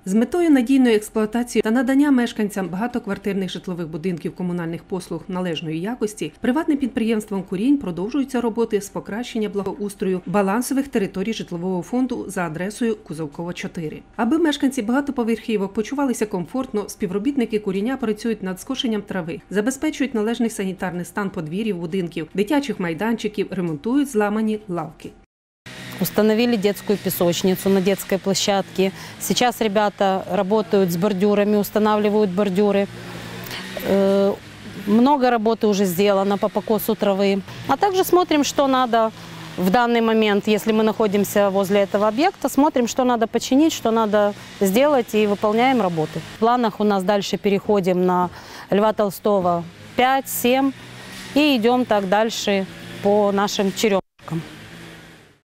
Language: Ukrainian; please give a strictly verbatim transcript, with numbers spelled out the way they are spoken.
З метою надійної експлуатації та надання мешканцям багатоквартирних житлових будинків комунальних послуг належної якості, приватним підприємством «Курінь» продовжуються роботи з покращення благоустрою балансових територій житлового фонду за адресою Кузовкова, чотири. Аби мешканці багатоповерхівок почувалися комфортно, співробітники «Куріня» працюють над скошенням трави, забезпечують належний санітарний стан подвір'їв будинків, дитячих майданчиків, ремонтують зламані лавки. Установили детскую песочницу на детской площадке. Сейчас ребята работают с бордюрами, устанавливают бордюры. Много работы уже сделано по покосу травы. А также смотрим, что надо в данный момент, если мы находимся возле этого объекта, смотрим, что надо починить, что надо сделать, и выполняем работы. В планах у нас дальше переходим на Льва Толстого пять-семь и идем так дальше по нашим черемушкам.